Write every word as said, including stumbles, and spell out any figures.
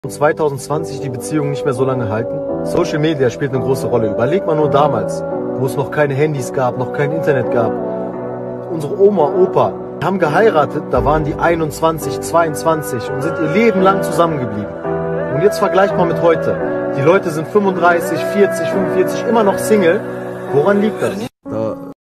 zwanzig zwanzig die Beziehungen nicht mehr so lange halten? Social Media spielt eine große Rolle. Überleg mal nur damals, wo es noch keine Handys gab, noch kein Internet gab. Unsere Oma, Opa haben geheiratet, da waren die einundzwanzig, zweiundzwanzig und sind ihr Leben lang zusammengeblieben. Und jetzt vergleicht mal mit heute. Die Leute sind fünfunddreißig, vierzig, fünfundvierzig, immer noch Single. Woran liegt das?